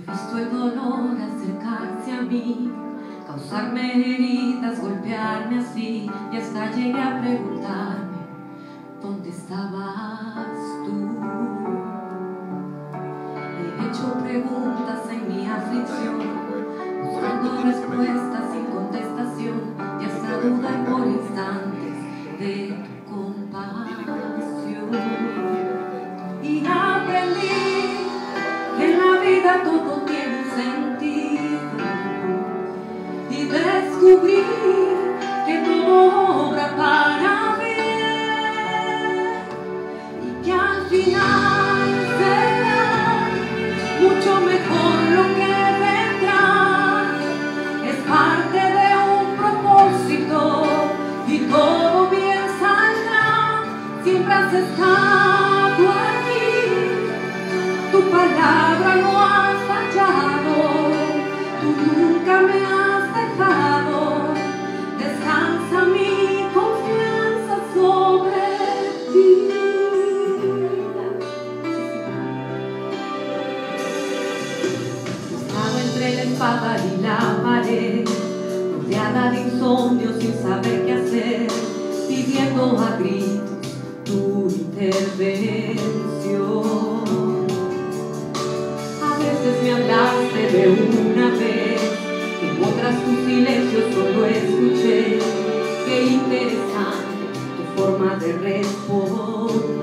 visto el dolor acercarse a mí, causarme heridas, golpearme así, y hasta llegué a preguntarme, ¿dónde estabas tú? He hecho preguntas en mi aflicción, buscando respuestas sin contestación, y hasta dudar por instantes de tu compasión. Y aprendí que en la vida todo tiene un sentido, y descubrí que todo obra para bien, y que al final será mucho mejor lo que vendrá. Es parte de un propósito y todo bien saldrá. Siempre has estado aquí, tu palabra no ha fallado, tú nunca me has dejado. Descansa mi confianza sobre ti. Estaba entre la espada y la pared, rodeada de insomnio sin saber qué hacer, pidiendo a gritos tu intervención. A veces me hablaste de una vez, en otras tu silencio solo escuché. Qué interesante tu forma de responder.